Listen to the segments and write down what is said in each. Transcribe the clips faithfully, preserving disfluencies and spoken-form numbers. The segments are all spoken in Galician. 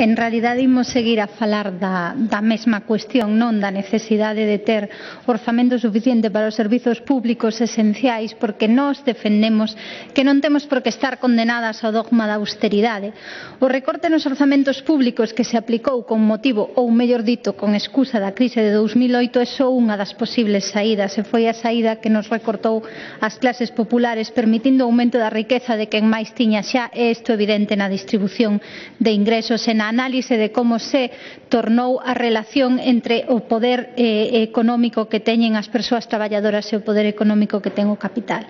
En realidade imos seguir a falar da, da mesma cuestión, non da necesidade de ter orzamento suficiente para os servizos públicos esenciais, porque nós defendemos que non temos por que estar condenadas ao dogma da austeridade. O recorte nos orzamentos públicos que se aplicou con motivo, ou mellor dito, con excusa da crise de dous mil oito é só unha das posibles saídas, e foi a saída que nos recortou as clases populares, permitindo o aumento da riqueza de quen máis tiña xa, e isto evidente na distribución de ingresos e na análise de como se tornou a relación entre o poder eh, económico que teñen as persoas traballadoras e o poder económico que ten o capital.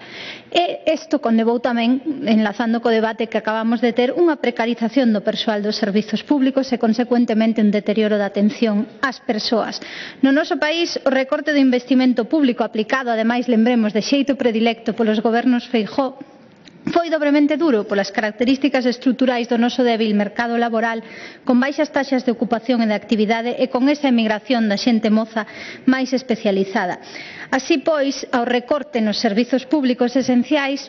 E isto conlevou tamén, enlazando co debate que acabamos de ter, unha precarización do persoal dos servizos públicos e, consecuentemente, un deterioro da atención ás persoas. No noso país, o recorte do investimento público aplicado, ademais, lembremos, de xeito predilecto polos gobernos Feijóo, foi dobremente duro polas características estruturais do noso débil mercado laboral, con baixas taxas de ocupación e de actividade e con esa emigración da xente moza máis especializada. Así pois, ao recorte nos servizos públicos esenciais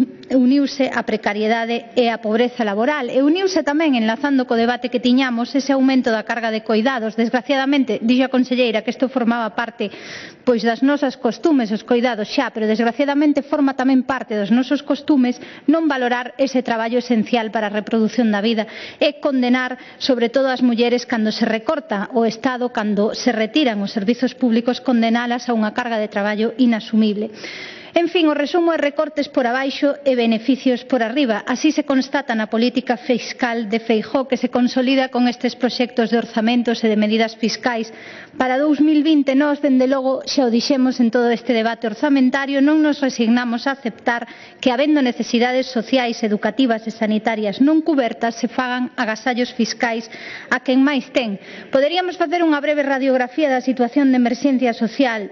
uniuse a precariedade e a pobreza laboral, e uniuse tamén, enlazando co debate que tiñamos, ese aumento da carga de coidados. Desgraciadamente, dixo a conselleira que isto formaba parte pois das nosas costumes, os coidados xa, pero desgraciadamente forma tamén parte dos nosos costumes non valorar ese traballo esencial para a reprodución da vida e condenar sobre todo as mulleres cando se recorta o Estado, cando se retiran os servizos públicos, condenalas a unha carga de traballo inasumible. En fin, o resumo é recortes por abaixo e beneficios por arriba. Así se constata na política fiscal de Feijóo, que se consolida con estes proxectos de orzamentos e de medidas fiscais. Para dous mil vinte, nós, dende logo, xa o dixemos en todo este debate orzamentario, non nos resignamos a aceptar que, habendo necesidades sociais, educativas e sanitarias non cubertas, se fagan agasallos fiscais a quen máis ten. Poderíamos facer unha breve radiografía da situación de emerxencia social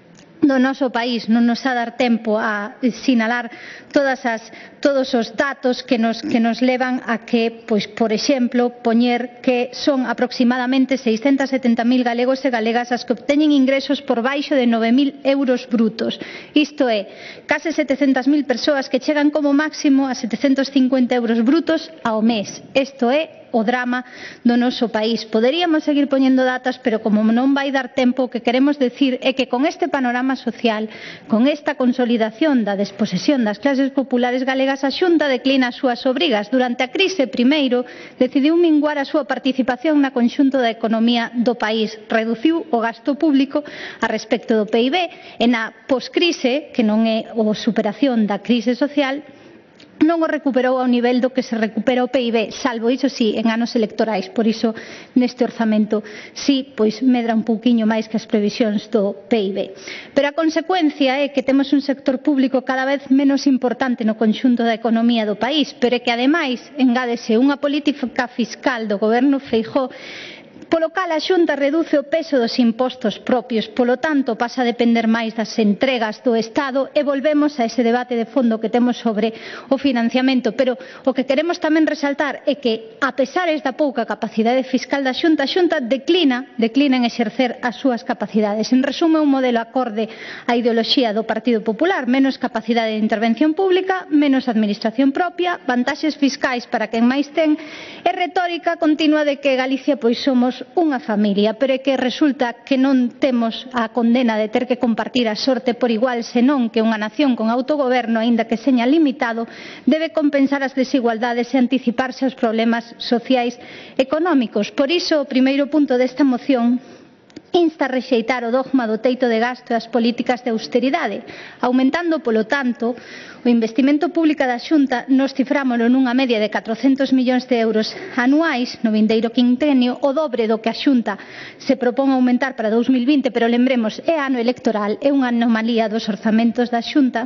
do noso país, non nos a dar tempo a sinalar todas as, todos os datos que nos, que nos levan a que, pois, por exemplo, poñer que son aproximadamente seiscentos e setenta mil galegos e galegas as que obteñen ingresos por baixo de nove mil euros brutos. Isto é, case setecentas mil persoas que chegan como máximo a setecentos cincuenta euros brutos ao mes. Isto é o drama do noso país. Poderíamos seguir poñendo datas, pero como non vai dar tempo, o que queremos decir é que con este panorama social, con esta consolidación da desposesión das clases populares galegas, a Xunta declina as súas obrigas. Durante a crise, primeiro, decidiu minguar a súa participación na conxunto da economía do país, reduciu o gasto público a respecto do P I B, e na poscrise, que non é a superación da crise social, non o recuperou ao nivel do que se recupera o P I B, salvo, iso sí, en anos electorais. Por iso, neste orzamento, sí, pois medra un pouquiño máis que as previsións do P I B. Pero a consecuencia é que temos un sector público cada vez menos importante no conxunto da economía do país, pero é que, ademais, engádese unha política fiscal do goberno Feijóo polo cal a Xunta reduce o peso dos impostos propios, polo tanto pasa a depender máis das entregas do Estado, e volvemos a ese debate de fondo que temos sobre o financiamento. Pero o que queremos tamén resaltar é que, a pesar da pouca capacidade fiscal da Xunta, a Xunta declina, declina en exercer as súas capacidades. En resumo, é un modelo acorde á ideoloxía do Partido Popular: menos capacidade de intervención pública, menos administración propia, vantaxes fiscais para quen máis ten, e retórica continua de que Galicia pois somos unha familia, pero é que resulta que non temos a condena de ter que compartir a sorte por igual, senón que unha nación con autogoberno, aínda que seña limitado, debe compensar as desigualdades e anticiparse aos problemas sociais económicos. Por iso, o primeiro punto desta moción insta a rexeitar o dogma do teito de gasto e as políticas de austeridade, aumentando, polo tanto, o investimento público da Xunta. Nos cifrámolo nunha media de catrocentos millóns de euros anuais no vindeiro quinquenio, o dobre do que a Xunta se propón aumentar para dous mil vinte, pero lembremos, é ano electoral, é unha anomalía dos orzamentos da Xunta,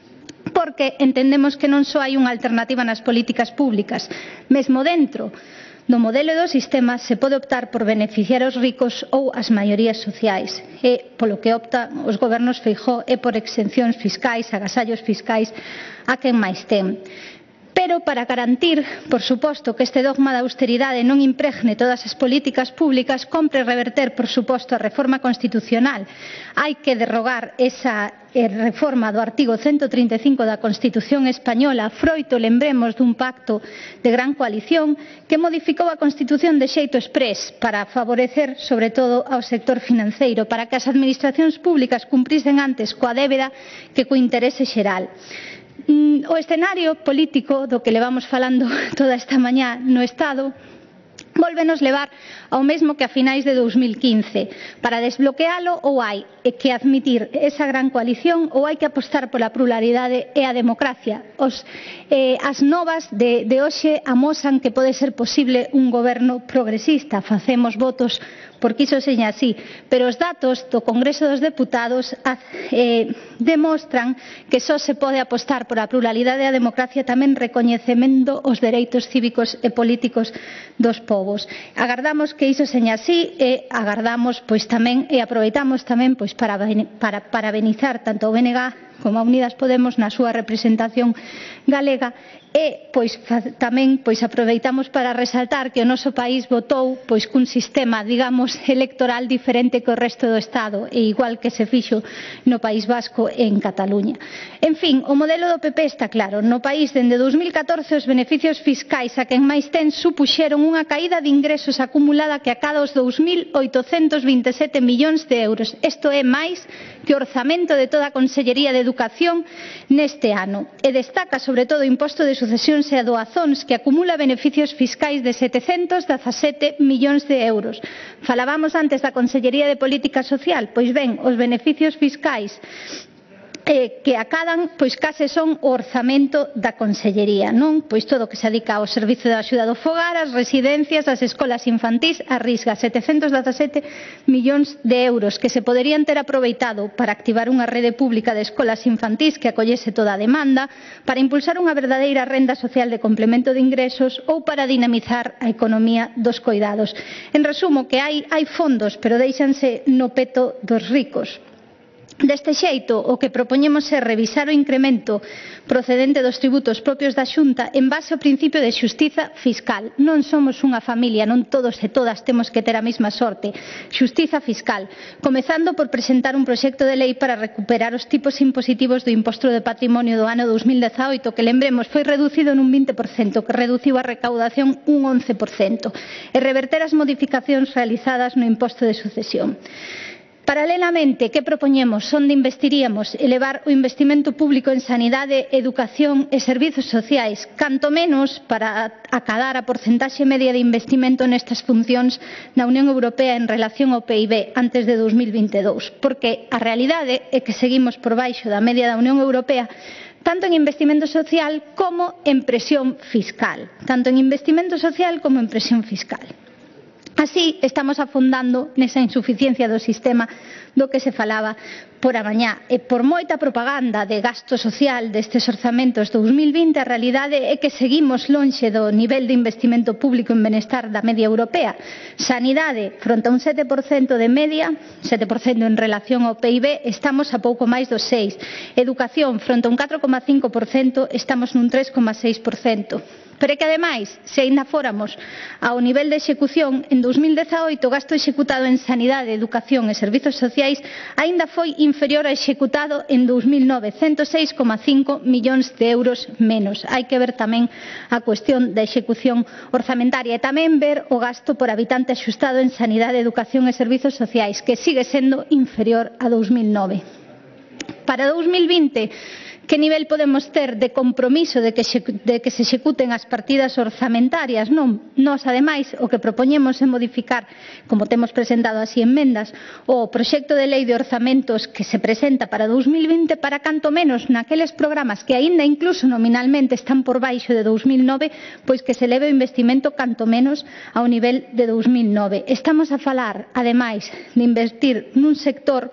porque entendemos que non só hai unha alternativa nas políticas públicas, mesmo dentro no modelo do sistema se pode optar por beneficiar os ricos ou as maiorías sociais, e polo que optan os gobernos Feijóo é por exencións fiscais, agasallos fiscais a quen máis ten. Pero para garantir, por suposto, que este dogma da austeridade non impregne todas as políticas públicas, compre reverter, por suposto, a reforma constitucional. Hai que derrogar esa reforma do artigo ciento trinta e cinco da Constitución española, froito, lembremos, dun pacto de gran coalición que modificou a Constitución de xeito exprés para favorecer, sobre todo, ao sector financeiro, para que as administracións públicas cumprisen antes coa débeda que co interese xeral. O escenario político do que levamos falando toda esta mañá no Estado volvenos levar ao mesmo que a finais de dous mil quince. Para desbloquealo, ou hai que admitir esa gran coalición ou hai que apostar pola pluralidade e a democracia. Os, eh, as novas de, de hoxe amosan que pode ser posible un goberno progresista. Facemos votos porque iso seña así, pero os datos do Congreso dos Deputados eh, demostran que só se pode apostar por a pluralidade e a democracia tamén recoñecemento os dereitos cívicos e políticos dos povos. Agardamos que iso seña así e agardamos pois tamén e aproveitamos tamén pois para para parabenizar tanto o B N G como a Unidas Podemos na súa representación galega e pois tamén pois aproveitamos para resaltar que o noso país votou pois cun sistema, digamos, electoral diferente que o resto do Estado e igual que se fixo no País Vasco e en Cataluña. En fin, o modelo do P P está claro. No país, dende dous mil catorce, os beneficios fiscais a quen máis ten supuxeron unha caída de ingresos acumulada que acada os dous mil oitocentos vinte e sete millóns de euros. Isto é máis que o orzamento de toda a Consellería de Educación neste ano. E destaca, sobre todo, o imposto de sucesións e doazóns, que acumula beneficios fiscais de setecentos dezasete millóns de euros. Falábamos antes da Consellería de Política Social, pois ben, os beneficios fiscais Eh, que acadan, pois case son o orzamento da Consellería, non? Pois todo o que se adica ao servizo de axuda do fogar, as residencias, as escolas infantís, a Risga, setecentos dezasete millóns de euros que se poderían ter aproveitado para activar unha rede pública de escolas infantís que acollese toda a demanda, para impulsar unha verdadeira renda social de complemento de ingresos ou para dinamizar a economía dos coidados. En resumo, que hai, hai fondos, pero déixanse no peto dos ricos. Deste xeito, o que propoñemos é revisar o incremento procedente dos tributos propios da Xunta en base ao principio de xustiza fiscal. Non somos unha familia, non todos e todas temos que ter a mesma sorte. Xustiza fiscal, comezando por presentar un proxecto de lei para recuperar os tipos impositivos do imposto de patrimonio do ano dous mil dezaoito, que, lembremos, foi reducido nun vinte por cento, que reduciu a recaudación un once por cento, e reverter as modificacións realizadas no imposto de sucesión. Paralelamente, que propoñemos? Onde investiríamos? Elevar o investimento público en sanidade, educación e servizos sociais, canto menos para acadar a porcentaxe media de investimento nestas funcións na Unión Europea en relación ao P I B antes de dous mil vinte e dous, porque a realidade é que seguimos por baixo da media da Unión Europea tanto en investimento social como en presión fiscal, tanto en investimento social como en presión fiscal. Así estamos afondando nesa insuficiencia do sistema do que se falaba por a mañá. E por moita propaganda de gasto social destes orzamentos dous mil vinte, a realidade é que seguimos lonxe do nivel de investimento público en benestar da media europea. Sanidade, fronte a un sete por cento de media, sete por cento en relación ao P I B, estamos a pouco máis do seis por cento. Educación, fronte a un catro coma cinco por cento, estamos nun tres coma seis por cento. Pero é que, ademais, se aínda fóramos ao nivel de execución, en dous mil dezaoito o gasto executado en sanidade, educación e servizos sociais aínda foi inferior ao executado en dous mil nove, ciento seis coma cinco millóns de euros menos. Hai que ver tamén a cuestión da execución orzamentaria e tamén ver o gasto por habitante axustado en sanidade, educación e servizos sociais, que sigue sendo inferior a dous mil nove. Para dous mil vinte, que nivel podemos ter de compromiso de que, de que se executen as partidas orzamentarias? Non, nós, ademais, o que propoñemos é modificar, como temos presentado así enmendas, o proxecto de lei de orzamentos que se presenta para dous mil vinte para canto menos naqueles programas que aínda incluso nominalmente están por baixo de dous mil nove, pois que se leve o investimento canto menos ao nivel de dous mil nove. Estamos a falar, ademais, de invertir nun sector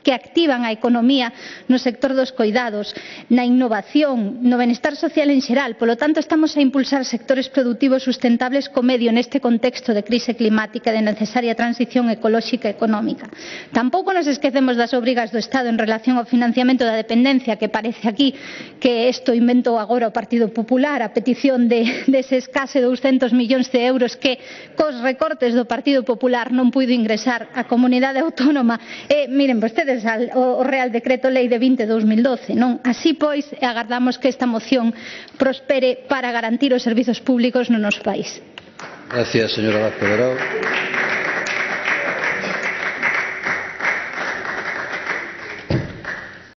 que activan a economía no sector dos coidados, na innovación, no benestar social en xeral. Polo tanto, estamos a impulsar sectores produtivos sustentables co medio neste contexto de crise climática e de necesaria transición ecolóxica e económica. Tampouco nos esquecemos das obrigas do Estado en relación ao financiamento da dependencia, que parece aquí que isto inventou agora o Partido Popular a petición de, deses case douscentos millóns de euros que cos recortes do Partido Popular non puido ingresar a comunidade autónoma. E miren vostedes o Real Decreto Lei de vinte barra dos mil doce, non? Así pois, agardamos que esta moción prospere para garantir os servizos públicos no noso país. Gracias, señora Vázquez Verao.